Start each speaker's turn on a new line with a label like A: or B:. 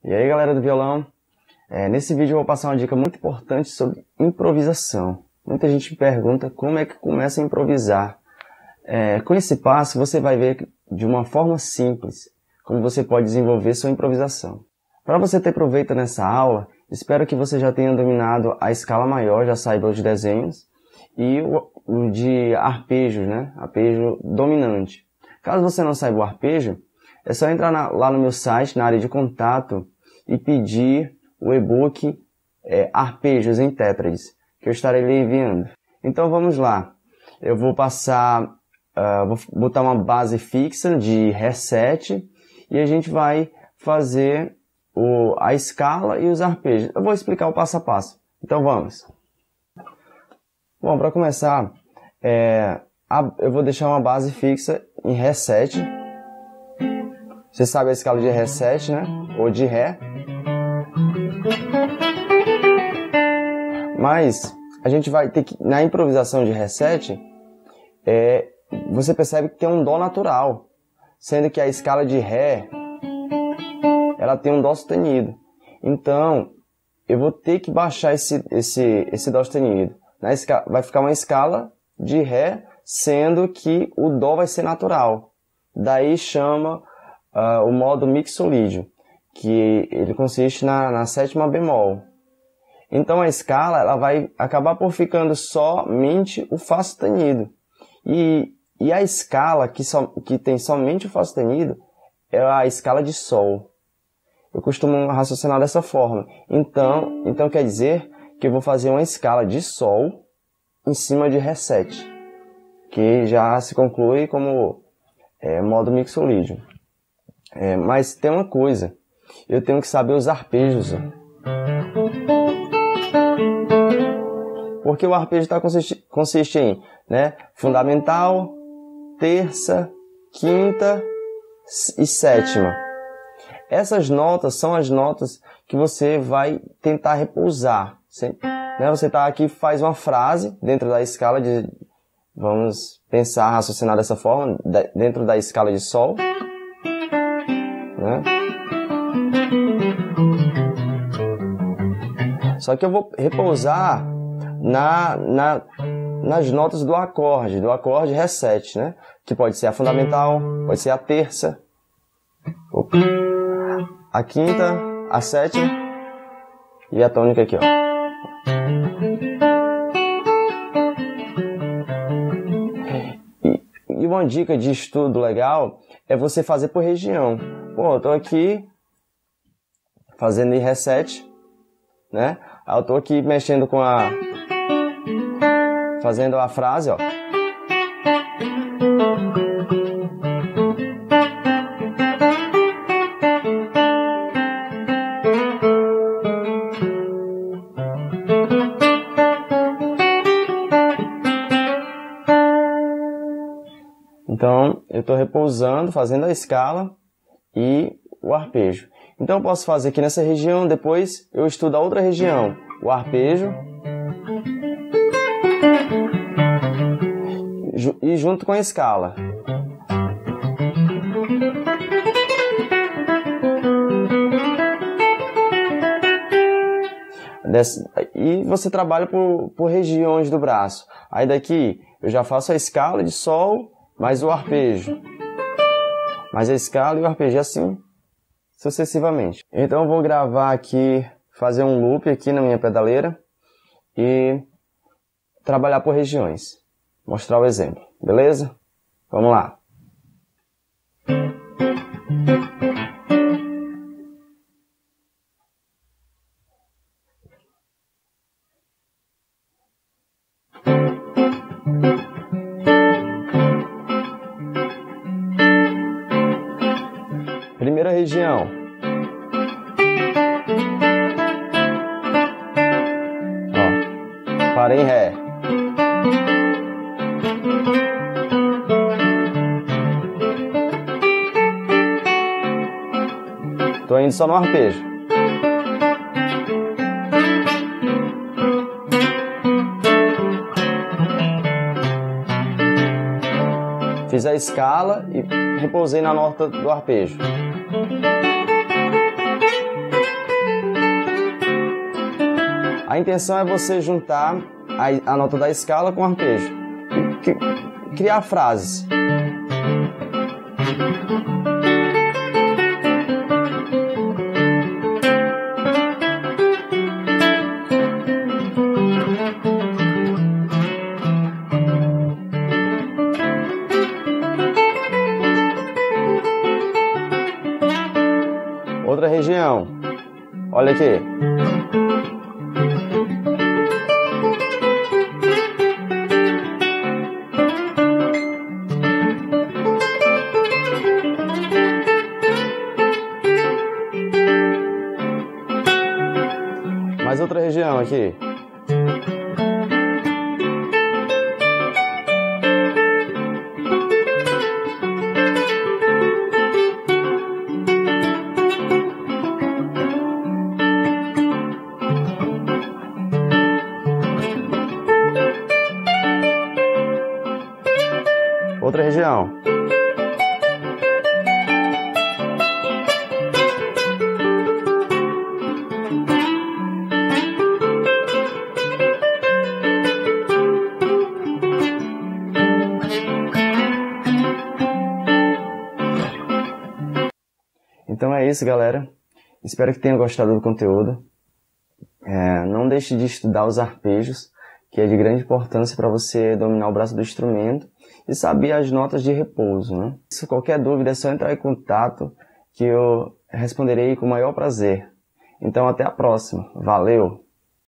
A: E aí, galera do violão, nesse vídeo eu vou passar uma dica muito importante sobre improvisação. Muita gente me pergunta como é que começa a improvisar. Com esse passo você vai ver de uma forma simples como você pode desenvolver sua improvisação. Para você ter proveito nessa aula, espero que você já tenha dominado a escala maior, já saiba os desenhos, e o de arpejos, né? Arpejo dominante. Caso você não saiba o arpejo, é só entrar lá no meu site, na área de contato, e pedir o e-book Arpejos em Tétrades, que eu estarei lhe enviando. Então vamos lá. Eu vou passar, vou botar uma base fixa de Ré7 e a gente vai fazer a escala e os arpejos. Eu vou explicar o passo a passo. Então vamos. Bom, para começar, eu vou deixar uma base fixa em Ré7. Você sabe a escala de Ré7, né? Ou de Ré. Mas a gente vai ter que, na improvisação de Ré7, você percebe que tem um Dó natural, sendo que a escala de Ré, ela tem um Dó sustenido. Então, eu vou ter que baixar esse Dó sustenido. Vai ficar uma escala de Ré, sendo que o Dó vai ser natural. Daí chama o modo mixolídio, que ele consiste na sétima bemol. Então a escala ela vai acabar por ficando somente o Fá sustenido. E a escala que tem somente o Fá sustenido é a escala de Sol. Eu costumo raciocinar dessa forma. Então quer dizer que eu vou fazer uma escala de Sol em cima de Ré7, que já se conclui como modo mixolídio. Mas tem uma coisa, eu tenho que saber os arpejos. Porque o arpejo consiste em fundamental, terça, quinta e sétima. Essas notas são as notas que você vai tentar repousar. Você está aqui, faz uma frase dentro da escala de... Vamos pensar, raciocinar dessa forma, dentro da escala de Sol. Só que eu vou repousar nas notas do acorde Ré7, né? Que pode ser a fundamental, pode ser a terça, a quinta, a sétima e a tônica aqui, ó. E uma dica de estudo legal é você fazer por região. Pô, eu tô aqui fazendo em Ré7, né? Eu tô aqui mexendo fazendo a frase, ó. Então, eu estou repousando, fazendo a escala e o arpejo. Então, eu posso fazer aqui nessa região, depois eu estudo a outra região, o arpejo, e junto com a escala. E você trabalha por regiões do braço. Aí daqui eu já faço a escala de Sol, mais o arpejo, mais a escala e o arpejo, assim sucessivamente. Então eu vou gravar aqui, fazer um loop aqui na minha pedaleira e trabalhar por regiões, mostrar o exemplo, beleza? Vamos lá. Primeira região. Ó, parei em Ré. Tô indo só no arpejo. Fiz a escala e repousei na nota do arpejo. A intenção é você juntar a nota da escala com o arpejo. Criar frases. Outra região. Olha aqui. Mais outra região aqui. Outra região. Então é isso, galera. Espero que tenham gostado do conteúdo. Não deixe de estudar os arpejos, que é de grande importância para você dominar o braço do instrumento e saber as notas de repouso, né? Se qualquer dúvida é só entrar em contato que eu responderei com o maior prazer. Então até a próxima. Valeu!